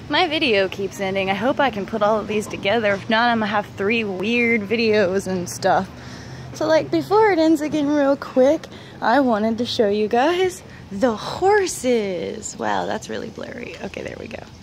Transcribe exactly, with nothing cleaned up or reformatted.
My video keeps ending. I hope I can put all of these together. If not, I'm gonna have three weird videos and stuff. So like before it ends again real quick, I wanted to show you guys the horses. Wow, that's really blurry. Okay, there we go.